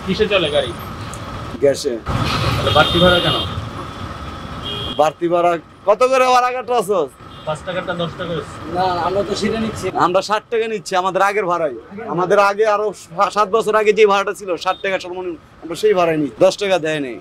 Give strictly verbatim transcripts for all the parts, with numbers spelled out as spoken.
কিসে চলে গাড়ি? গ্যাসে। তাহলে বাড়তি ভাড়া কেন? বাড়তি ভাড়া কত করে ভাড়া কাটছস? পাঁচ টাকাটা দশ টাকা। না আমরা তো সেটা নিচ্ছি, আমরা ষাট টাকা নিচ্ছি আমাদের আগের ভাড়াই। আমাদের আগে আরো সাত বছর আগে যে ভাড়াটা ছিল ষাট টাকা সর্বনিম্ন, আমরা সেই ভাড়াই নিচ্ছি, দশ টাকা দেয় নেই।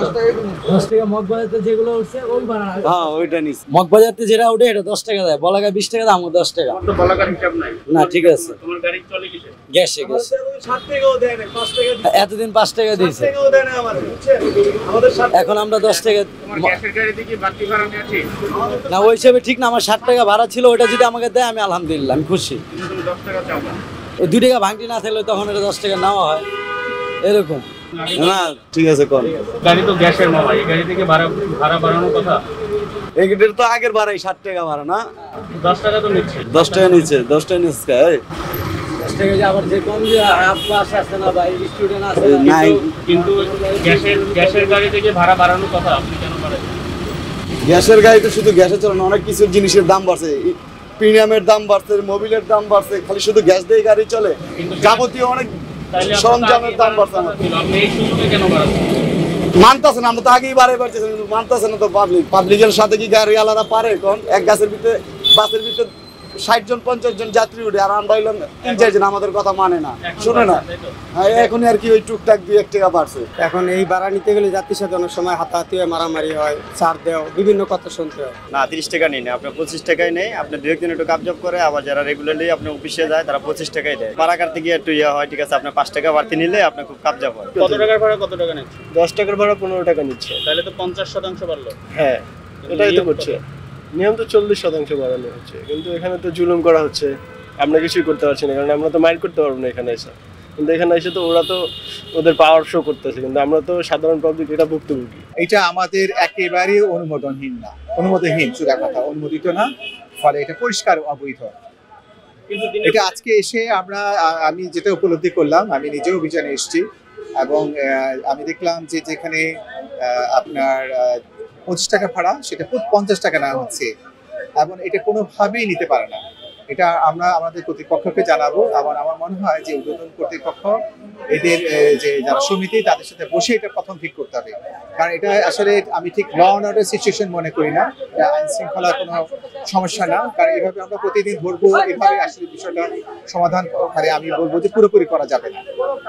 দশ টাকা মগবাজারতে যেগুলো উঠছে ওই ভাড়া। হ্যাঁ ওইটা নিচ্ছি। মগবাজারতে যেটা উঠে এটা দশ টাকা দেয়, বলাগায় বিশ টাকা দাম, দশ টাকা। তো বলাকার হিসাব নাই। না ঠিক আছে। তোমার গাড়ি চলে কিসে? গ্যাসে গ্যাসে। ষাট টাকাও দেয় না, পাঁচ টাকা দিচ্ছে। এতদিন পাঁচ টাকা দিয়েছে, টাকাও দেয় না আমাদের, বুঝছেন? আমাদের ষাট। এখন আমরা দশ টাকা। তোমার গ্যাসের গাড়িতে কি বাড়তি ভাড়া নিয়েছি? না ওই হিসাবে ঠিক না, আমার ষাট টাকা ভাড়া ছিল, ওটা যদি আমাকে দেয় আমি আলহামদুলিল্লাহ, আমি খুশি। কিন্তু তুমি দশ টাকা চাও না। ওই দুই টাকা ভাঙটি না থাকলে তখন এটা দশ টাকা নেওয়া হয় এরকম। না ঠিক আছে কোন গাড়ি তো গ্যাসের মামা, এই গাড়ি থেকে ভাড়া ভাড়া বাড়ানোর কথা। এটার তো আগের ভাড়াই ষাট টাকা ভাড়া না, দশ টাকা তো নিচ্ছে। দশ টাকা নিচ্ছে, দশ টাকা নিচ্ছে। দশ টাকা যে আবার যে কম যে আব্বাস আছে না ভাই, স্টুডেন্ট আছে না। নাই কিন্তু গ্যাসের গ্যাসের গাড়ি থেকে ভাড়া বাড়ানোর কথা, আপনি কেন বাড়ান? গ্যাসের গাড়িতে শুধু গ্যাসে চলে না, অনেক কিছু জিনিসের দাম বাড়ছে, প্রিমিয়ামের দাম বাড়ছে, মোবিলের দাম বাড়ছে, খালি শুধু গ্যাস দিয়ে গাড়ি চলে, যাবতীয় অনেক সরঞ্জামের দাম বাড়ছে। আপনি এই সুযোগে কেন বাড়াচ্ছেন? মানতেছে না, আমরা তো আগেই বাড়ে বাড়তেছি, কিন্তু মানতেছে না তো পাবলিক। পাবলিকের সাথে কি গাড়ি আলাদা পারে? কোন এক গাছের ভিতরে বাসের ভিতরে ষাট জন পঞ্চাশ জন যাত্রী উঠে, আর আমরা হইলাম তিন চারজন, আমাদের কথা মানে না, শুনে না। হ্যাঁ এখন আর কি ওই টুকটাক দুই এক টাকা বাড়ছে। এখন এই ভাড়া নিতে গেলে যাত্রীর সাথে অনেক সময় হাতাহাতি হয়, মারামারি হয়, ছাড় দেওয়া, বিভিন্ন কথা শুনতে হয়। না তিরিশ টাকা নেই না, আপনার পঁচিশ টাকাই নেই। আপনি দু একদিন একটু কাপজব করে, আবার যারা রেগুলারলি আপনার অফিসে যায় তারা পঁচিশ টাকাই দেয়। ভাড়া কাটতে গিয়ে একটু ইয়ে হয়, ঠিক আছে আপনার পাঁচ টাকা বাড়তি নিলে আপনার খুব কাপজব হয়। কত টাকার ভাড়া কত টাকা নিচ্ছে? দশ টাকার ভাড়া পনেরো টাকা নিচ্ছে। তাহলে তো পঞ্চাশ শতাংশ বাড়লো। হ্যাঁ এটাই তো করছে, নিয়ম তো চল্লিশ শতাংশ বাড়ানো হচ্ছে, কিন্তু এখানে তো জুলুম করা হচ্ছে, আমরা কিছুই করতে পারছি না, কারণ আমরা তো মাইন্ড করতে পারবো না এখানে এসে। কিন্তু এখানে এসে তো ওরা তো ওদের পাওয়ার শো করতেছে, কিন্তু আমরা তো সাধারণ পাবলিক এটা ভুক্তভোগী। এটা আমাদের একেবারে অনুমোদনহীন না, অনুমোদনহীন সুদা কথা, অনুমোদিত না, ফলে এটা পরিষ্কার অবৈধ। এটা আজকে এসে আমরা আমি যেটা উপলব্ধি করলাম, আমি নিজেও অভিযানে এসেছি এবং আমি দেখলাম যে যেখানে আপনার পঁচিশ টাকা ভাড়া সেটা পঞ্চাশ টাকা নেওয়া হচ্ছে, এবং এটা কোনোভাবেই নিতে পারে না। এটা আমরা আমাদের কর্তৃপক্ষকে জানাবো, এবং আমার মনে হয় যে উদ্বোধন কর্তৃপক্ষ এদের যে যারা সমিতি তাদের সাথে বসে এটা প্রথম ঠিক করতে হবে, কারণ এটা আসলে আমি ঠিক ল অ্যান্ড অর্ডার সিচুয়েশন মনে করি না, এটা আইন শৃঙ্খলা কোনো সমস্যা না, কারণ এভাবে আমরা প্রতিদিন ধরবো, এভাবে আসলে বিষয়টা সমাধান করে আমি বলবো যে পুরোপুরি করা যাবে না।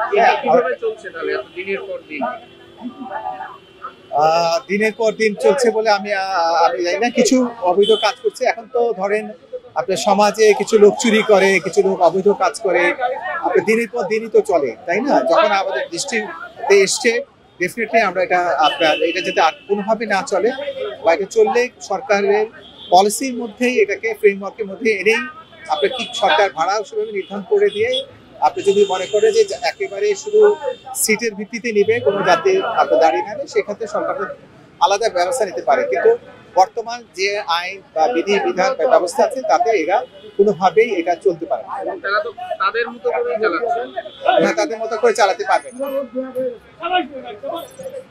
দিনের পর দিন চলছে বলে আমি আমি জানি না, কিছু অবৈধ কাজ করছে। এখন তো ধরেন আপনার সমাজে কিছু লোক চুরি করে, কিছু লোক অবৈধ কাজ করে, আপনার দিনের পর দিনই তো চলে, তাই না? যখন আমাদের দৃষ্টিতে এসছে, ডেফিনেটলি আমরা এটা আপনার এটা যাতে আর কোনোভাবে না চলে, বা এটা চললে সরকারের পলিসির মধ্যেই এটাকে ফ্রেমওয়ার্কের মধ্যে এনেই আপনার কি সরকার ভাড়া সেভাবে নির্ধারণ করে দিয়ে, আপনি যদি মনে করে যে একেবারে শুধু সিটের ভিত্তিতে নিবে, কোনো যাতে আপনার দাঁড়িয়ে নেবে, সেক্ষেত্রে সরকার আলাদা ব্যবস্থা নিতে পারে। কিন্তু বর্তমান যে আইন বা বিধি বিধান ব্যবস্থা আছে তাতে এরা কোনোভাবেই এটা চলতে পারে না, তাদের মতো করে চালাচ্ছে তাদের মতো করে চালাতে পারবে না।